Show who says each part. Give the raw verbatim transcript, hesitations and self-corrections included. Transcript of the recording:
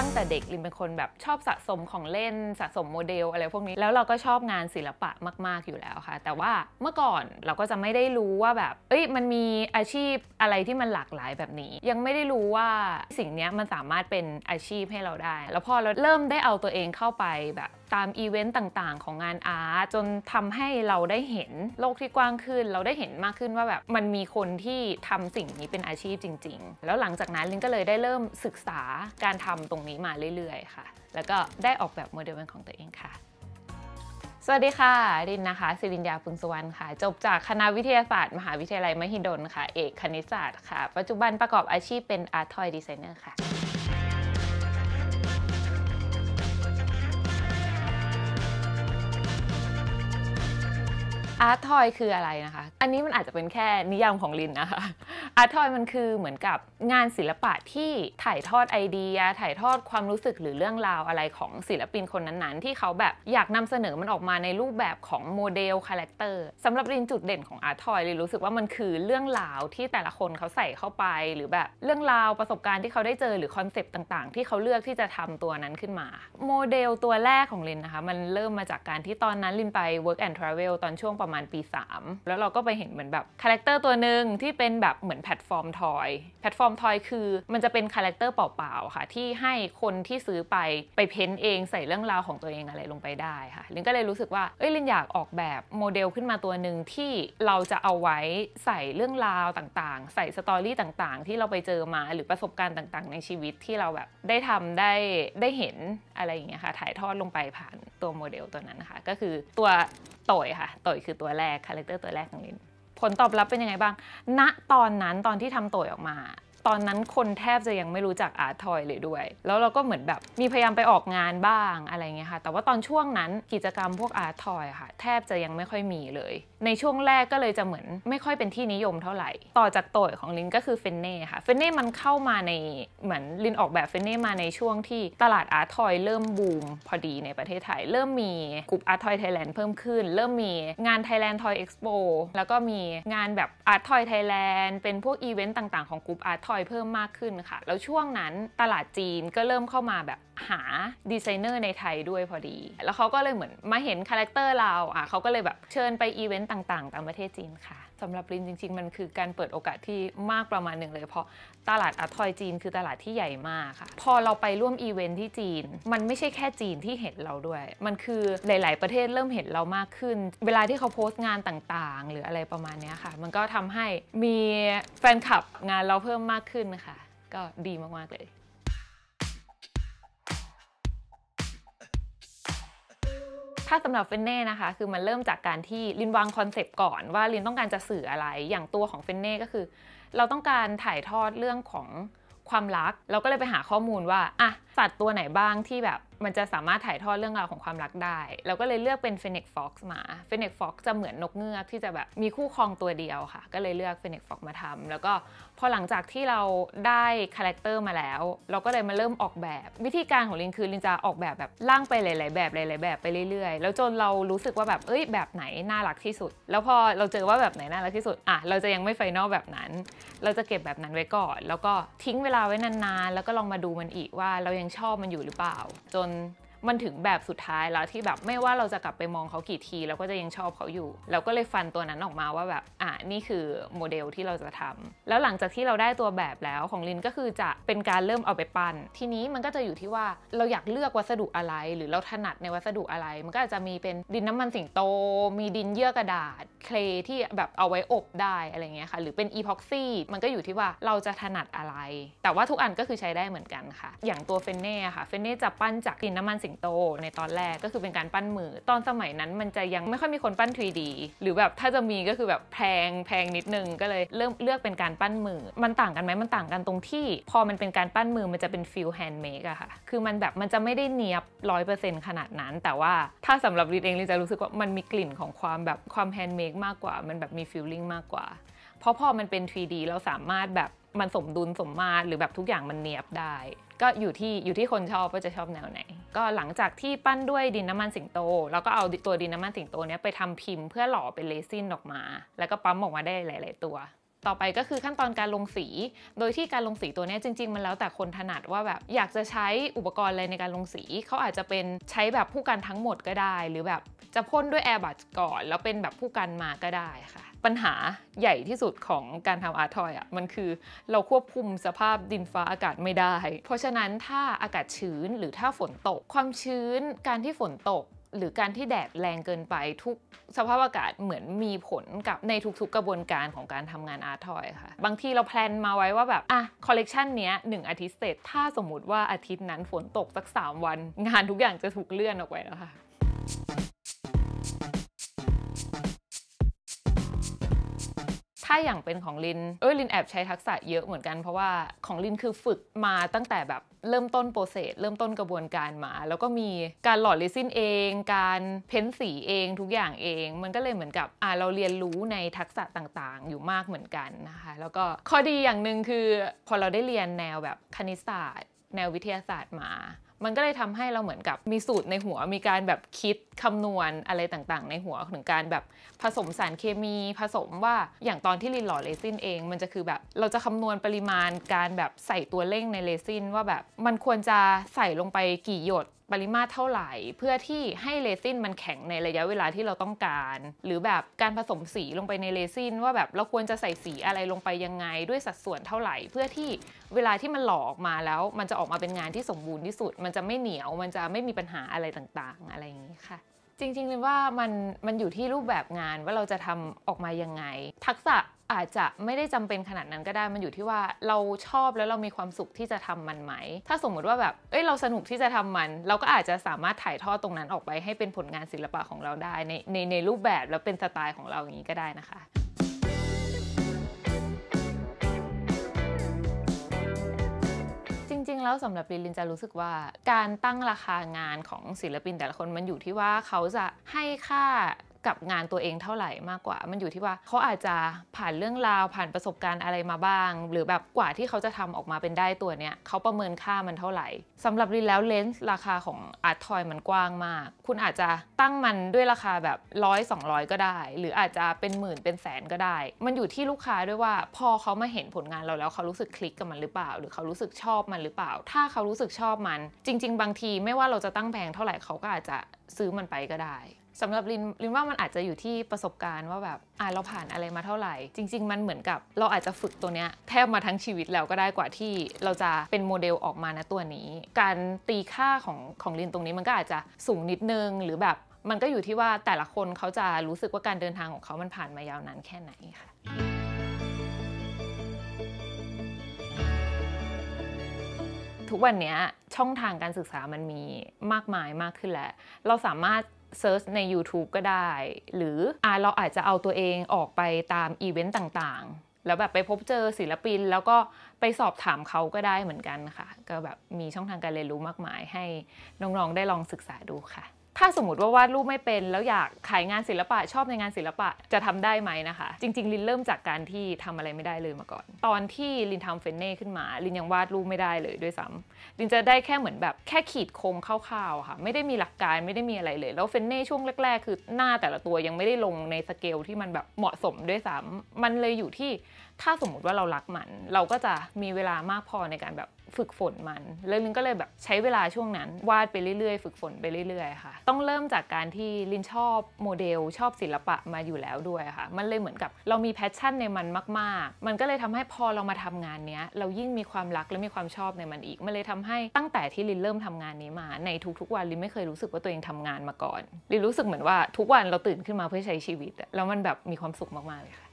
Speaker 1: ตั้งแต่เด็กลินเป็นคนแบบชอบสะสมของเล่นสะสมโมเดลอะไรพวกนี้แล้วเราก็ชอบงานศิลปะมากๆอยู่แล้วค่ะแต่ว่าเมื่อก่อนเราก็จะไม่ได้รู้ว่าแบบเอ้ยมันมีอาชีพอะไรที่มันหลากหลายแบบนี้ยังไม่ได้รู้ว่าสิ่งนี้มันสามารถเป็นอาชีพให้เราได้แล้วพอเราเริ่มได้เอาตัวเองเข้าไปแบบตามอีเวนต์ต่างๆของงานอาร์ตจนทำให้เราได้เห็นโลกที่กว้างขึ้นเราได้เห็นมากขึ้นว่าแบบมันมีคนที่ทำสิ่งนี้เป็นอาชีพจริงๆแล้วหลังจากนั้นลินก็เลยได้เริ่มศึกษาการทำตรงนี้มาเรื่อยๆค่ะแล้วก็ได้ออกแบบโมเดลเป็นของตัวเองค่ะสวัสดีค่ะรินนะคะศิริญญาพึงสุวรรณค่ะจบจากคณะวิทยาศาสตร์มหาวิทยาลัยมหิดลค่ะเอกคณิตศาสตร์ค่ะปัจจุบันประกอบอาชีพเป็นอาร์ตทอยดีไซเนอร์ค่ะอาร์ตทอยคืออะไรนะคะอันนี้มันอาจจะเป็นแค่นิยามของลินนะคะอาร์ตทอยมันคือเหมือนกับงานศิลปะที่ถ่ายทอดไอเดียถ่ายทอดความรู้สึกหรือเรื่องราวอะไรของศิลปินคนนั้นๆที่เขาแบบอยากนำเสนอมันออกมาในรูปแบบของโมเดลคาแรคเตอร์สำหรับลินจุดเด่นของอาร์ตทอยลินรู้สึกว่ามันคือเรื่องราวที่แต่ละคนเขาใส่เข้าไปหรือแบบเรื่องราวประสบการณ์ที่เขาได้เจอหรือคอนเซปต์ต่างๆที่เขาเลือกที่จะทำตัวนั้นขึ้นมาโมเดลตัวแรกของลินนะคะมันเริ่มมาจากการที่ตอนนั้นลินไป work and travel ตอนช่วงประมาณปีสามแล้วเราก็ไปเห็นเหมือนแบบคาแรคเตอร์ตัวหนึ่งที่เป็นแบบเหมือนแพลตฟอร์มทอยแพลตฟอร์มทอยคือมันจะเป็นคาแรคเตอร์เปล่าๆค่ะที่ให้คนที่ซื้อไปไปเพ้นเองใส่เรื่องราวของตัวเองอะไรลงไปได้ค่ะลินก็เลยรู้สึกว่าเอ้ยลินอยากออกแบบโมเดลขึ้นมาตัวหนึ่งที่เราจะเอาไว้ใส่เรื่องราวต่างๆใส่สตอรี่ต่างๆที่เราไปเจอมาหรือประสบการณ์ต่างๆในชีวิตที่เราแบบได้ทำได้ได้เห็นอะไรอย่างเงี้ยค่ะถ่ายทอดลงไปผ่านตัวโมเดลตัวนั้นนะคะก็คือตัวต่อยค่ะต่อยคือตัวแรกคาแรคเตอร์ตัวแรกของลินผลตอบรับเป็นยังไงบ้างณตอนนั้นตอนที่ทำต่อยออกมาตอนนั้นคนแทบจะยังไม่รู้จักอาร์ตทอยเลยด้วยแล้วเราก็เหมือนแบบมีพยายามไปออกงานบ้างอะไรเงี้ยค่ะแต่ว่าตอนช่วงนั้นกิจกรรมพวกอาร์ตทอยค่ะแทบจะยังไม่ค่อยมีเลยในช่วงแรกก็เลยจะเหมือนไม่ค่อยเป็นที่นิยมเท่าไหร่ต่อจากต่อยของลินก็คือเฟนเน่ค่ะเฟนเน่มันเข้ามาในเหมือนลินออกแบบเฟนเน่มาในช่วงที่ตลาดอาร์ตทอยเริ่มบูมพอดีในประเทศไทยเริ่มมีกลุ่มอาร์ตทอยไทยแลนด์เพิ่มขึ้นเริ่มมีงาน Thailand Toy Expo แล้วก็มีงานแบบอาร์ตทอยไทยแลนด์เป็นพวกอีเวนต์ต่างๆของกลุ่มอาร์ตทอยเพิ่มมากขึ้นค่ะแล้วช่วงนั้นตลาดจีนก็เริ่มเข้ามาแบบหาดีไซเนอร์ในไทยด้วยพอดีแล้วเขาก็เลยเหมือนมาเห็นคาแรคเตอร์เราอ่ะเขาก็เลยแบบเชิญไปอีเวนต์ต่างๆตามประเทศจีนค่ะสำหรับลินจริงๆมันคือการเปิดโอกาสที่มากประมาณหนึ่งเลยเพราะตลาดอาร์ตทอยจีนคือตลาดที่ใหญ่มากค่ะพอเราไปร่วมอีเวนต์ที่จีนมันไม่ใช่แค่จีนที่เห็นเราด้วยมันคือหลายๆประเทศเริ่มเห็นเรามากขึ้นเวลาที่เขาโพสต์งานต่างๆหรืออะไรประมาณนี้ค่ะมันก็ทำให้มีแฟนคลับงานเราเพิ่มมากขึ้นค่ะก็ดีมากๆเลยถ้าสำหรับเฟนเน่นะคะคือมันเริ่มจากการที่ลินวางคอนเซปต์ก่อนว่าลินต้องการจะสื่ออะไรอย่างตัวของเฟนเน่ก็คือเราต้องการถ่ายทอดเรื่องของความรักเราก็เลยไปหาข้อมูลว่าอะสัตว์ตัวไหนบ้างที่แบบมันจะสามารถถ่ายทอดเรื่องราวของความรักได้เราก็เลยเลือกเป็นเฟเน็กฟ็อกซ์มาเฟเน็กฟ็อกซ์จะเหมือนนกเงือกที่จะแบบมีคู่ครองตัวเดียวค่ะก็เลยเลือกเฟเน็กฟ็อกซ์มาทำแล้วก็พอหลังจากที่เราได้คาแรคเตอร์มาแล้วเราก็เลยมาเริ่มออกแบบวิธีการของลินคือลินจะออกแบบแบบร่างไปหลายๆแบบหลายๆแบบไปเรื่อยๆแล้วจนเรารู้สึกว่าแบบเอ้ยแบบไหนน่ารักที่สุดแล้วพอเราเจอว่าแบบไหนน่ารักที่สุดอ่ะเราจะยังไม่ไฟนอลแบบนั้นเราจะเก็บแบบนั้นไว้ก่อนแล้วก็ทิ้งเวลาไว้นานๆแล้วก็ลองมาดูมันอีกว่าเรายังชอบมันอยู่หรือเปล่าจนมันถึงแบบสุดท้ายแล้วที่แบบไม่ว่าเราจะกลับไปมองเขากี่ทีเราก็จะยังชอบเขาอยู่เราก็เลยฟันตัวนั้นออกมาว่าแบบอ่ะนี่คือโมเดลที่เราจะทำแล้วหลังจากที่เราได้ตัวแบบแล้วของลินก็คือจะเป็นการเริ่มเอาไปปั้นทีนี้มันก็จะอยู่ที่ว่าเราอยากเลือกวัสดุอะไรหรือเราถนัดในวัสดุอะไรมันก็อาจจะมีเป็นดินน้ำมันสิงโตมีดินเยื่อกระดาษเคลที่แบบเอาไว้อบได้อะไรเงี้ยค่ะหรือเป็นอีพ็อกซี่มันก็อยู่ที่ว่าเราจะถนัดอะไรแต่ว่าทุกอันก็คือใช้ได้เหมือนกันค่ะอย่างตัวเฟนเน่ค่ะเฟนเน่จะปั้นจากดินน้ำมันสิงโตในตอนแรกก็คือเป็นการปั้นมือตอนสมัยนั้นมันจะยังไม่ค่อยมีคนปั้น ทรี ดี หรือแบบถ้าจะมีก็คือแบบแพงแพงนิดนึงก็เลยเริ่มเลือกเป็นการปั้นมือมันต่างกันไหมมันต่างกันตรงที่พอมันเป็นการปั้นมือมันจะเป็นฟิลแฮนด์เมดอะค่ะคือมันแบบมันจะไม่ได้เนียบ ร้อยเปอร์เซ็นต์ ขนาดนั้นแต่ว่าถ้าสำหรับลินเองลินจะรู้สึกว่ามันมีกลิ่นของความแบบความแฮนด์เมดมากกว่ามันแบบมีฟีลลิ่งมากกว่าเพราะพอมันเป็น ทรี ดี เราสามารถแบบมันสมดุลสมมาตรหรือแบบทุกอย่างมันเนียบได้ก็อยู่ที่อยู่ที่คนชอบว่าจะชอบแนวไหนก็หลังจากที่ปั้นด้วยดินน้ำมันสิงโตแล้วก็เอาตัวดินน้ำมันสิงโตเนี้ยไปทำพิมพ์เพื่อหล่อเป็นเรซินออกมาแล้วก็ปั๊มออกมาได้หลายๆตัวต่อไปก็คือขั้นตอนการลงสีโดยที่การลงสีตัวนี้จริงๆมันแล้วแต่คนถนัดว่าแบบอยากจะใช้อุปกรณ์อะไรในการลงสีเขาอาจจะเป็นใช้แบบผู้กันทั้งหมดก็ได้หรือแบบจะพ่นด้วยแอร์บัสก่อนแล้วเป็นแบบผู้กันมาก็ได้ค่ะปัญหาใหญ่ที่สุดของการทำอาร์ตทอยอ่ะมันคือเราควบคุมสภาพดินฟ้าอากาศไม่ได้เพราะฉะนั้นถ้าอากาศชื้นหรือถ้าฝนตกความชื้นการที่ฝนตกหรือการที่แดดแรงเกินไปทุกสภาพอากาศเหมือนมีผลกับในทุกๆกระบวนการของการทำงานอาร์ตทอยค่ะบางทีเราแพลนมาไว้ว่าแบบอ่ะคอลเลกชันเนี้ยหนึ่งอาทิตย์เสร็จถ้าสมมุติว่าอาทิตย์นั้นฝนตกสักสามวันงานทุกอย่างจะถูกเลื่อนออกไปแล้วค่ะถ้าอย่างเป็นของลินเออลินแอบใช้ทักษะเยอะเหมือนกันเพราะว่าของลินคือฝึกมาตั้งแต่แบบเริ่มต้นโปรเซสเริ่มต้นกระบวนการมาแล้วก็มีการหล่อเรซินเองการเพ้นสีเองทุกอย่างเองมันก็เลยเหมือนกับอ่าเราเรียนรู้ในทักษะต่างๆอยู่มากเหมือนกันนะคะแล้วก็ข้อดีอย่างหนึ่งคือพอเราได้เรียนแนวแบบคณิตศาสตร์แนววิทยาศาสตร์มามันก็เลยทำให้เราเหมือนกับมีสูตรในหัวมีการแบบคิดคำนวณอะไรต่างๆในหัวถึงการแบบผสมสารเคมีผสมว่าอย่างตอนที่ลินหล่อเรซินเองมันจะคือแบบเราจะคำนวณปริมาณการแบบใส่ตัวเร่งในเรซินว่าแบบมันควรจะใส่ลงไปกี่หยดปริมาตรเท่าไหร่เพื่อที่ให้เรซินมันแข็งในระยะเวลาที่เราต้องการหรือแบบการผสมสีลงไปในเรซินว่าแบบเราควรจะใส่สีอะไรลงไปยังไงด้วยสัดส่วนเท่าไหร่เพื่อที่เวลาที่มันหล่อออกมาแล้วมันจะออกมาเป็นงานที่สมบูรณ์ที่สุดมันจะไม่เหนียวมันจะไม่มีปัญหาอะไรต่างๆอะไรอย่างนี้ค่ะจริงๆเลยว่ามันมันอยู่ที่รูปแบบงานว่าเราจะทำออกมายังไงทักษะอาจจะไม่ได้จำเป็นขนาดนั้นก็ได้มันอยู่ที่ว่าเราชอบแล้วเรามีความสุขที่จะทำมันไหมถ้าสมมุติว่าแบบเอ้ยเราสนุกที่จะทำมันเราก็อาจจะสามารถถ่ายทอดตรงนั้นออกไปให้เป็นผลงานศิลปะของเราได้ในในในรูปแบบแล้วเป็นสไตล์ของเราอย่างนี้ก็ได้นะคะจริงๆแล้วสำหรับลินลินจะรู้สึกว่าการตั้งราคางานของศิลปินแต่ละคนมันอยู่ที่ว่าเขาจะให้ค่ากับงานตัวเองเท่าไหร่มากกว่ามันอยู่ที่ว่าเขาอาจจะผ่านเรื่องราวผ่านประสบการณ์อะไรมาบ้างหรือแบบกว่าที่เขาจะทำออกมาเป็นได้ตัวเนี้ยเขาประเมินค่ามันเท่าไหร่สำหรับลินแล้วเลนส์ราคาของอาร์ตทอยมันกว้างมากคุณอาจจะตั้งมันด้วยราคาแบบร้อยสองร้อยก็ได้หรืออาจจะเป็นหมื่นเป็นแสนก็ได้มันอยู่ที่ลูกค้าด้วยว่าพอเขามาเห็นผลงานเราแล้วเขารู้สึกคลิกกับมันหรือเปล่าหรือเขารู้สึกชอบมันหรือเปล่าถ้าเขารู้สึกชอบมันจริงๆบางทีไม่ว่าเราจะตั้งแพงเท่าไหร่เขาก็อาจจะซื้อมันไปก็ได้สำหรับลินลินว่ามันอาจจะอยู่ที่ประสบการณ์ว่าแบบอ่าเราผ่านอะไรมาเท่าไหร่จริงๆมันเหมือนกับเราอาจจะฝึกตัวเนี้ยแทบมาทั้งชีวิตแล้วก็ได้กว่าที่เราจะเป็นโมเดลออกมานะตัวนี้การตีค่าของของลินตรงนี้มันก็อาจจะสูงนิดนึงหรือแบบมันก็อยู่ที่ว่าแต่ละคนเขาจะรู้สึกว่าการเดินทางของเขามันผ่านมายาวนานแค่ไหนค่ะทุกวันนี้ช่องทางการศึกษามันมีมากมายมากขึ้นแล้วเราสามารถเซิร์ชใน ยูทูบ ก็ได้หรืออ่าเราอาจจะเอาตัวเองออกไปตามอีเวนต์ต่างๆแล้วแบบไปพบเจอศิลปินแล้วก็ไปสอบถามเขาก็ได้เหมือนกันค่ะก็แบบมีช่องทางการเรียนรู้มากมายให้น้องๆได้ลองศึกษาดูค่ะถ้าสมมติว่าวาดรูปไม่เป็นแล้วอยากขายงานศิลปะชอบในงานศิลปะจะทำได้ไหมนะคะจริงๆลินเริ่มจากการที่ทำอะไรไม่ได้เลยมาก่อนตอนที่ลินทำเฟนเน่ขึ้นมาลินยังวาดรูปไม่ได้เลยด้วยซ้ำลินจะได้แค่เหมือนแบบแค่ขีดโครงคร่าวๆค่ะไม่ได้มีหลักการไม่ได้มีอะไรเลยแล้วเฟนเน่ช่วงแรกๆคือหน้าแต่ละตัวยังไม่ได้ลงในสเกลที่มันแบบเหมาะสมด้วยซ้ำมันเลยอยู่ที่ถ้าสมมติว่าเรารักมันเราก็จะมีเวลามากพอในการแบบฝึกฝนมันแล้วลินก็เลยแบบใช้เวลาช่วงนั้นวาดไปเรื่อยๆฝึกฝนไปเรื่อยๆค่ะต้องเริ่มจากการที่ลินชอบโมเดลชอบศิลปะมาอยู่แล้วด้วยค่ะมันเลยเหมือนกับเรามีแพชชั่นในมันมากๆมันก็เลยทำให้พอเรามาทำงานเนี้ยเรายิ่งมีความรักและมีความชอบในมันอีกมันเลยทำให้ตั้งแต่ที่ลินเริ่มทำงานนี้มาในทุกๆวันลินไม่เคยรู้สึกว่าตัวเองทำงานมาก่อนลินรู้สึกเหมือนว่าทุกวันเราตื่นขึ้นมาเพื่อใช้ชีวิตแล้วมันแบบมีความสุขมากๆเลยค่ะ